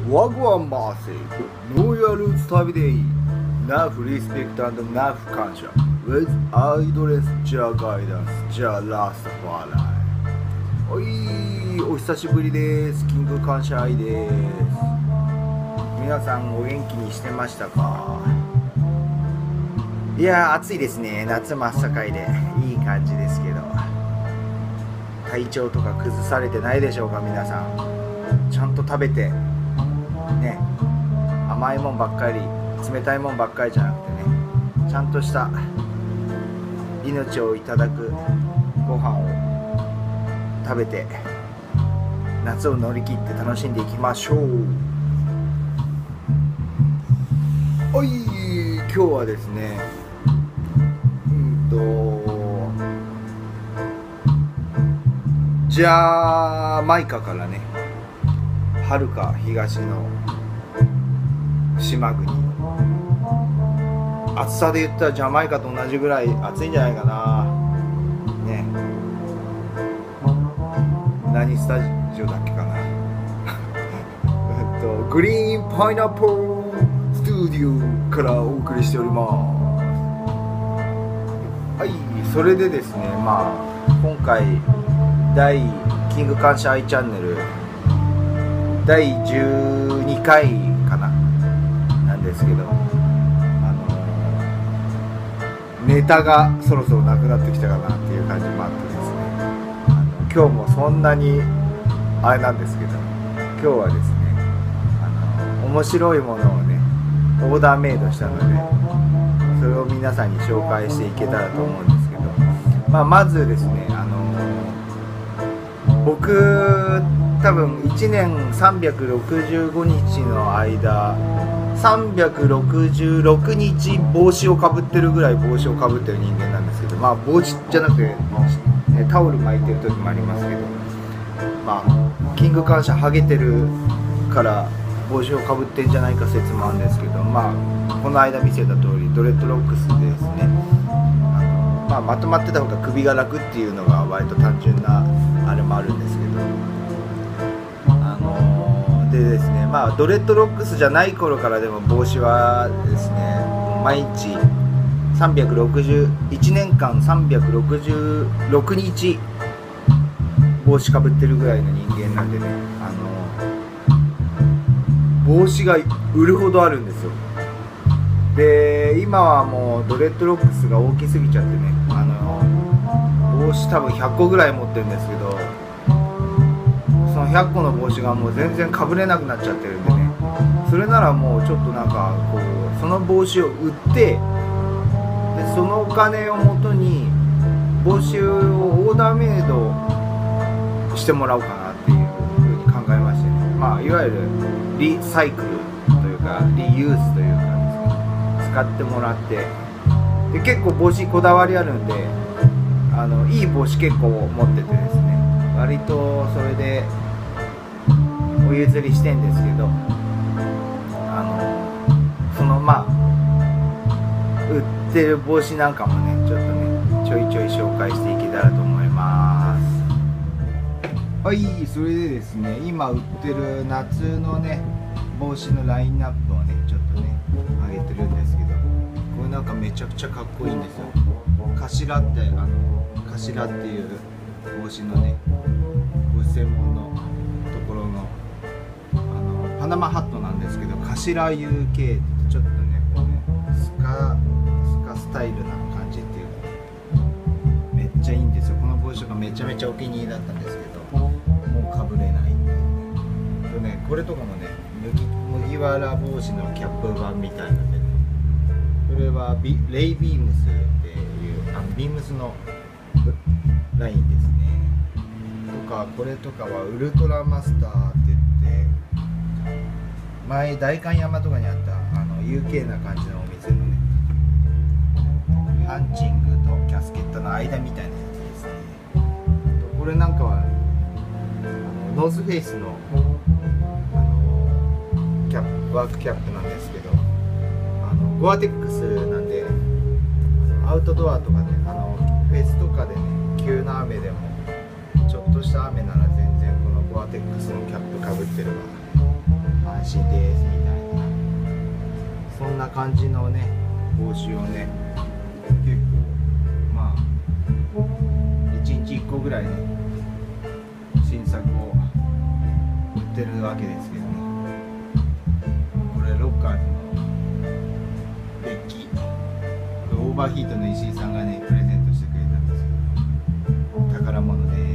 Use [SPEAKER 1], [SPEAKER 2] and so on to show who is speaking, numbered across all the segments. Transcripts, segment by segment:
[SPEAKER 1] ワグワンマーセイノーヤルーツ旅でいいナフリスペクト&ナフ感謝 with アイドレスジャーガイダンスジャーラストファーライお久しぶりです。キング感謝愛です。皆さんお元気にしてましたか？いやー暑いですね。夏真っ盛りでいい感じですけど、体調とか崩されてないでしょうか？皆さんちゃんと食べてね、甘いもんばっかり冷たいもんばっかりじゃなくてね、ちゃんとした命をいただくご飯を食べて夏を乗り切って楽しんでいきましょう。はい、今日はですねジャマイカからね、はるか東の島国、暑さで言ったらジャマイカと同じぐらい暑いんじゃないかなね。何スタジオだっけかなグリーンパイナップルスタジオからお送りしております。はい、それでですね、今回キング感謝愛チャンネル第12回かななんですけど、ネタがそろそろなくなってきたかなっていう感じもあってですね、今日もそんなにあれなんですけど、今日はですね面白いものをねオーダーメイドしたので、それを皆さんに紹介していけたらと思うんですけど、まずですね、僕多分1年365日の間366日帽子をかぶってるぐらい帽子をかぶってる人間なんですけど、帽子じゃなくて、タオル巻いてる時もありますけど、キング感謝ハゲてるから帽子をかぶってんじゃないか説もあるんですけど、この間見せた通りドレッドロックスでですね、まとまってた方が首が楽っていうのが割と単純なあれもあるんですけど、でですね、ドレッドロックスじゃない頃からでも帽子はですね、毎日1年間366日帽子かぶってるぐらいの人間なんでね、帽子が売るほどあるんですよ。で今はもうドレッドロックスが大きすぎちゃってね、帽子多分100個ぐらい持ってるんですけど、その100個の帽子がもう全然かぶれなくなっちゃってるんでね、それならもうちょっとなんかこうその帽子を売って、でそのお金をもとに帽子をオーダーメイドしてもらおうかなっていうふうに考えましてね、いわゆるリサイクルというかリユースというかですね、使ってもらって、で結構帽子こだわりあるんで、いい帽子結構持っててですね、割とそれでお譲りしてんですけど、その売ってる帽子なんかもねちょっとねちょいちょい紹介していけたらと思います。はい、それでですね、今売ってる夏のね帽子のラインナップをねちょっとね上げてるんですけど、これなんかめちゃくちゃかっこいいんですよ。頭っていう帽子のねご専門のところのパナマハットなんですけど、頭 UK ってちょっとねこうねスカスタイルな感じっていうかめっちゃいいんですよ。この帽子がめちゃめちゃお気に入りだったんですけど、もうかぶれないんでね、これとかもね麦わら帽子のキャップ版みたいなんでね、これはレイビームスっていうビームスのラインですね。とかこれとかはウルトラマスターって言って、前代官山とかにあったUK な感じのお店のねハンチングとキャスケットの間みたいなやつですね。これなんかはノースフェイスのワークキャップなんですけど、ゴアテックスなんでアウトドアとかね、フェスとかでね急な雨でもちょっとした雨なら全然このゴアテックスのキャップかぶってれば安心ですみたいな、そんな感じのね帽子をね結構まあ1日1個ぐらいね新作を売ってるわけですけどね。これロッカーズのデッキ、オーバーヒートの石井さんがねプレゼントしてくれたんですけど、宝物です。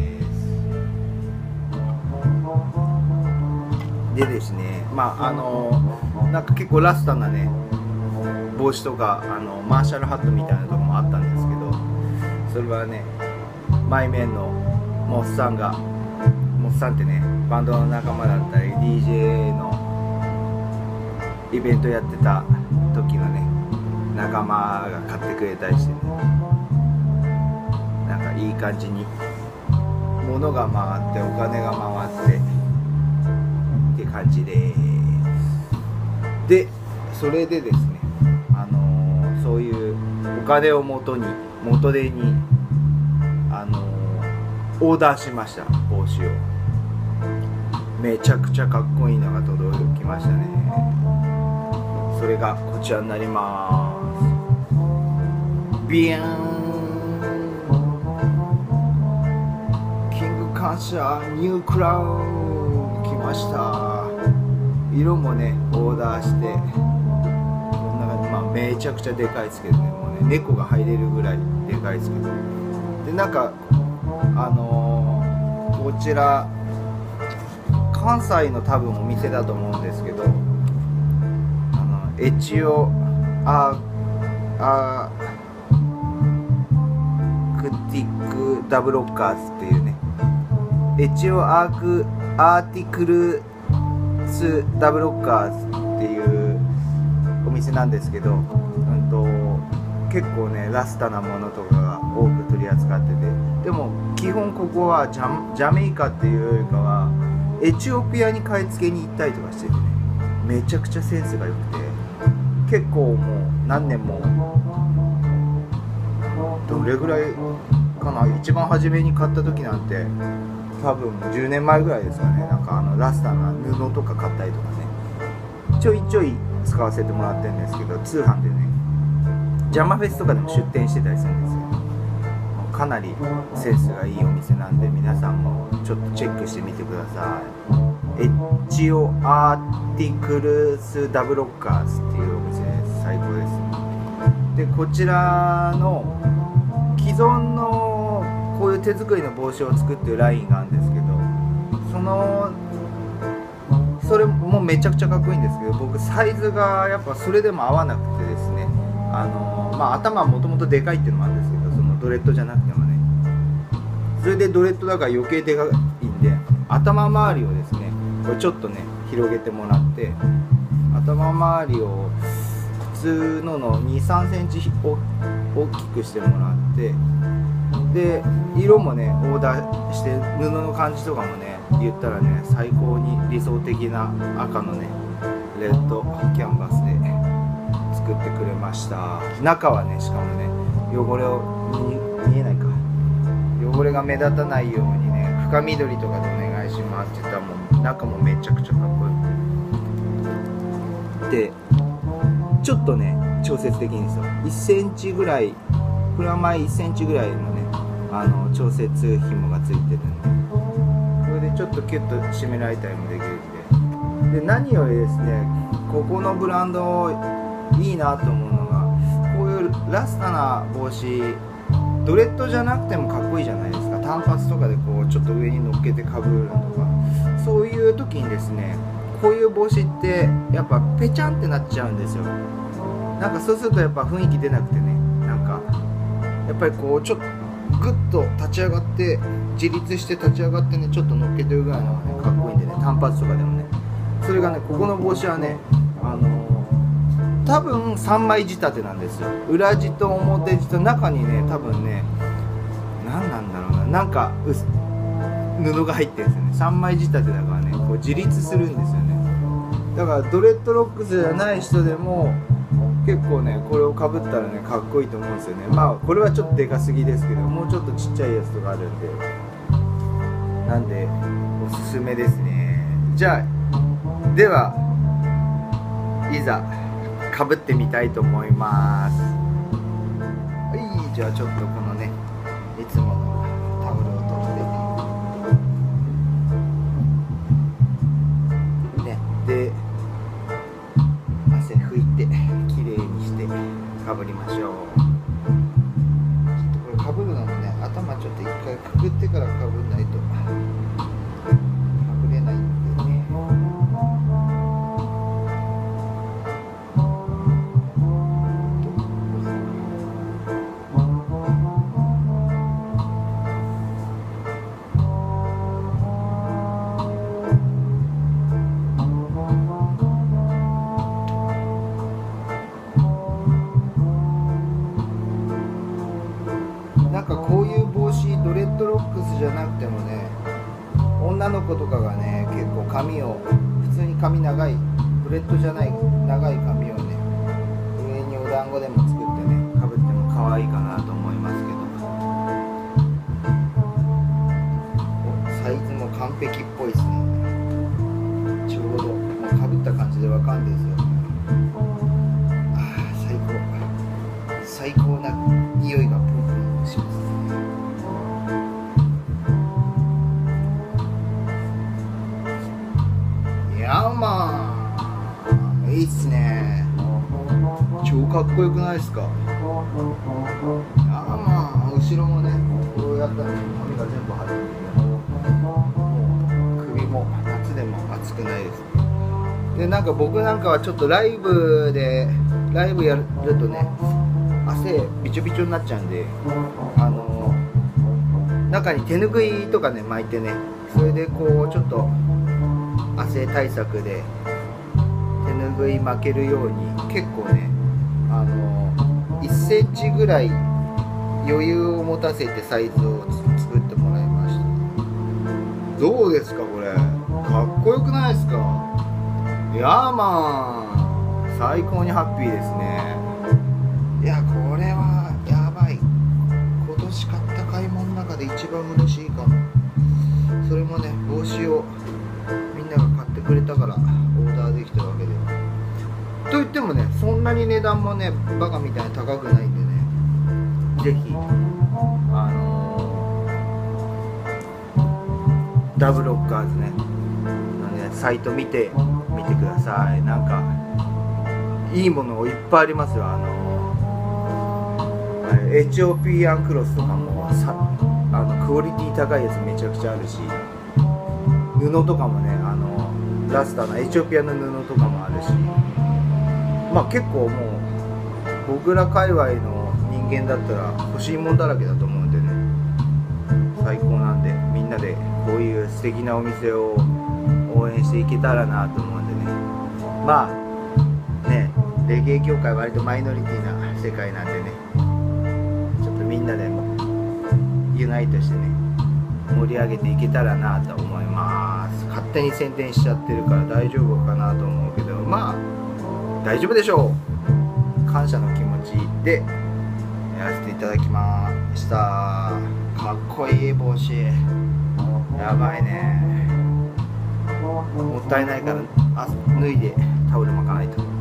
[SPEAKER 1] でですね、まあなんか結構ラスタなね帽子とかマーシャルハットみたいなとこもあったんですけど、それはね前面のモッさんってねバンドの仲間だったり DJ のイベントやってた時のね仲間が買ってくれたりしてね、なんかいい感じに物が回ってお金が回ってって感じです。でそれでですねそういうお金を元手にオーダーしました。帽子をめちゃくちゃかっこいいのが届きましたね。それがこちらになります。ビヤーン、キング感謝ニュークラウン来ました。色もねオーダーしてこんな感じ、まあめちゃくちゃでかいですけどね、もうね猫が入れるぐらいでかいですけど、でなんかこちら関西の多分お店だと思うんですけど、エチオアクティックダブロッカーズっていうね、エチオアーティクルスダブロッカーズっていうお店なんですけど、結構ねラスタなものとかが多く取り扱ってて、でも基本ここはジャメイカっていうよりかはエチオピアに買い付けに行ったりとかしててね、めちゃくちゃセンスが良くて、結構もう何年もどれぐらいかな、一番初めに買った時なんて多分10年前ぐらいですかね。なんかラスタな布とか買ったりとかねちょいちょい使わせてもらってるんですけど、通販でねジャマフェスとかでも出店してたりするんですよ。かなりセンスがいいお店なんで、皆さんもちょっとチェックしてみてください。エチオアーティクルスダブロッカーズっていうお店です。最高です。でこちらの既存のこういう手作りの帽子を作ってるラインがあるんですけど、それもめちゃくちゃかっこいいんですけど、僕サイズがやっぱそれでも合わなくてですね、頭はもともとでかいっていうのもあるんですけど、そのドレッドじゃなくてもね、それでドレッドだから余計でかいんで、頭周りをですねこれちょっとね広げてもらって、頭周りを普通の 2,3 センチ大きくしてもらって、で色もねオーダーして布の感じとかもね言ったらね最高に理想的な赤のねレッドキャンバスで作ってくれました。中はねしかもね汚れを見えないか、汚れが目立たないようにね深緑とかでお願いしますって言ったら、もう中もめちゃくちゃかっこよくて、ちょっとね調節できるんですよ。1センチぐらい、プラマイ1センチぐらいのね調節紐がついてるんで、これでちょっとキュッと締められたりもできるんで、で何よりですねここのブランドいいなと思うのが、こういうラスタな帽子ドレッドじゃなくてもかっこいいじゃないですか。単発とかでこうちょっと上に乗っけてかぶるのとか、そういう時にですねこういう帽子ってやっぱペチャンってなっちゃうんですよ。なんかそうするとやっぱ雰囲気出なくてね、なんかやっぱりこうちょっとグッと立ち上がって自立して立ち上がってねちょっと乗っけてるぐらいのがねかっこいいんでね、単発とかでもね。それがねここの帽子はね多分3枚仕立てなんですよ。裏地と表地と中にね多分ね何なんだろうな、なんか布が入ってるんですよね。3枚仕立てだからねこう自立するんですよね。だからドレッドロックスじゃない人でも結構ねこれをかぶったらねかっこいいと思うんですよね。まあこれはちょっとでかすぎですけど、もうちょっとちっちゃいやつとかあるんで、なんでおすすめですね。じゃあではいざかぶってみたいと思います。はい、じゃあちょっとこのねいつものタオルを取ってね、で汗拭いてきれいにしてかぶりましょう。ちょっとこれかぶるのもね、頭ちょっと一回くくってからかぶんないとかぶれないんでね。なんかこういう帽子、ドレッドロックスじゃなくてもね、女の子とかがね結構髪を普通に髪長い、ドレッドじゃない長い髪をね上にお団子でも作ってねかぶっても可愛いかなと思いますけど、サイズも完璧っぽいですね。ちょうどもうかぶった感じでわかんないですよ。ああ、最高な匂いがプンプンしますね。ヤーマン、いいっすね。超かっこよくないですか。ヤーマン、後ろもねこうやったら髪が全部張ってるんで、もう首も夏でも暑くないです。でなんか僕なんかはちょっとライブやるとね汗びちょびちょになっちゃうんで、中に手ぬぐいとかね巻いてね、それでこうちょっと汗対策で手ぬぐい巻けるように結構ね1センチぐらい余裕を持たせてサイズを作ってもらいました。どうですかこれ、かっこよくないですか。ヤーマン、最高にハッピーですね。いやこれはやばい。今年買った買い物の中で一番嬉しいかも。それもね帽子をみんなが買ってくれたからオーダーできたわけでは。といってもねそんなに値段もねバカみたいに高くないんでね、ぜひダブロッカーズねサイト見てみてください。なんかいいものいっぱいありますよ。エチオピアンクロスとかもクオリティ高いやつめちゃくちゃあるし、布とかもねラスターのエチオピアの布とかもあるし、まあ結構もう僕ら界隈の人間だったら欲しいもんだらけだと思うんでね、最高なんでみんなでこういう素敵なお店を応援していけたらなと思うんでね。まあねレゲエ業界割とマイノリティな世界なんでね、ちょっとみんなでもユナイトしてね盛り上げていけたらなと思います。勝手に宣伝しちゃってるから大丈夫かなと思うけど、まあ大丈夫でしょう。感謝の気持ちでやらせていただきました。かっこいい帽子、やばいね。もったいないから脱いでタオル巻かないと。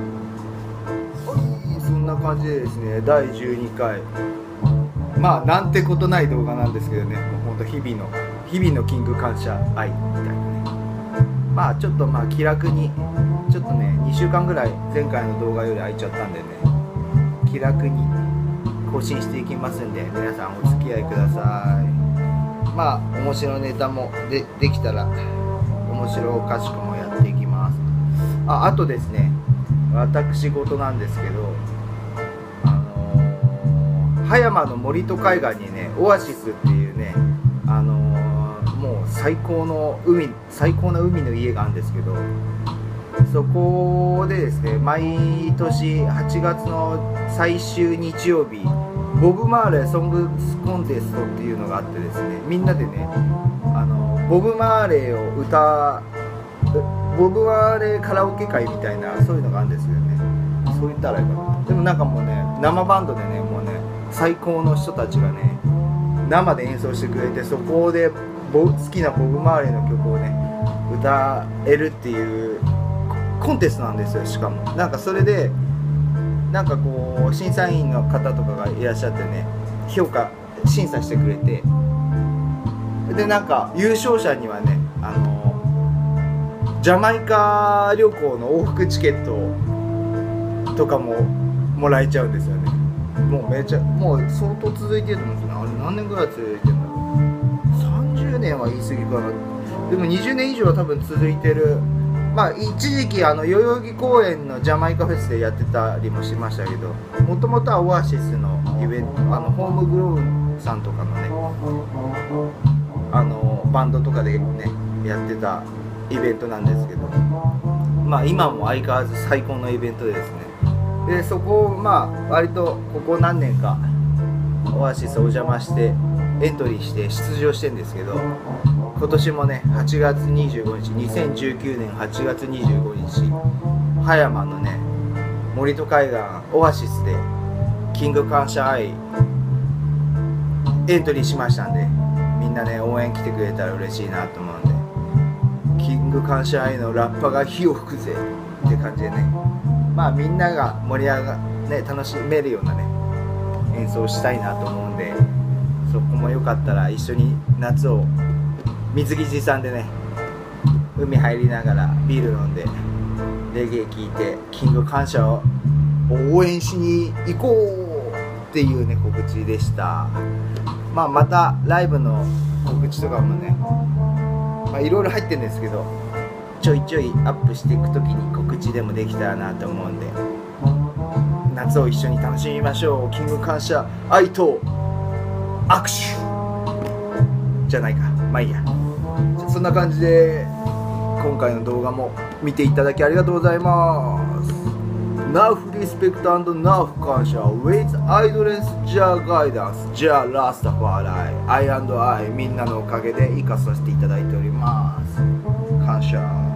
[SPEAKER 1] そんな感じでですね、第12回まあなんてことない動画なんですけどね、もうほんと日々のキング感謝愛みたいなね。まあちょっとまあ気楽にちょっとね2週間ぐらい前回の動画より空いちゃったんでね、気楽に更新していきますんで皆さんお付き合いください。まあ面白ネタもできたら面白おかしくもやっていきます。あとですね、私事なんですけど、葉山の森戸海岸にねオアシスっていうね、もう最高な海の家があるんですけど、そこでですね毎年8月の最終日曜日ボブ・マーレーソングコンテストっていうのがあってですね、みんなでねボブ・マーレーをボブ・マーレーカラオケ会みたいなそういうのがあるんですよね。そう言ったらいいかな。でもなんかもうね生バンドでねもうね最高の人たちがね生で演奏してくれて、そこで好きなボブ・マーレーの曲をね歌えるっていうコンテストなんですよ。しかもなんかそれでなんかこう審査員の方とかがいらっしゃってね、審査してくれて、でなんか優勝者にはねジャマイカ旅行の往復チケットとかももらえちゃうんですよね。もう相当続いてると思うんですよね。あれ何年ぐらい続いてるんだろう。30年は言い過ぎかな。でも20年以上は多分続いてる。まあ一時期代々木公園のジャマイカフェスでやってたりもしましたけど、もともとはオアシスのイベント、ホームグローンさんとかのねバンドとかでねやってたイベントなんですけど、まあ今も相変わらず最高のイベントでですね。でそこをまあ割とここ何年かオアシスお邪魔してエントリーして出場してるんですけど、今年もね8月25日2019年8月25日葉山のね森戸海岸オアシスでキング感謝愛エントリーしましたんで、みんなね応援来てくれたら嬉しいなと思うんで、キング感謝愛のラッパが火を吹くぜって感じでね、まあみんなが盛り上がね楽しめるようなね演奏したいなと思うんで、そこもよかったら一緒に夏を水着持参でね海入りながらビール飲んでレゲエ聴いてキング感謝を応援しに行こうっていうね告知でした。まあまたライブの告知とかもねいろいろ入ってるんですけど、ちょいちょいアップしていくときに告知でもできたらなと思うんで、夏を一緒に楽しみましょう。キング感謝愛と握手じゃないか、まあいいや。そんな感じで今回の動画も見ていただきありがとうございます。Enough respect and enough 感謝 with idleness Jah guidance Jah Rastafari I and I みんなのおかげで生かさせていただいております。感謝。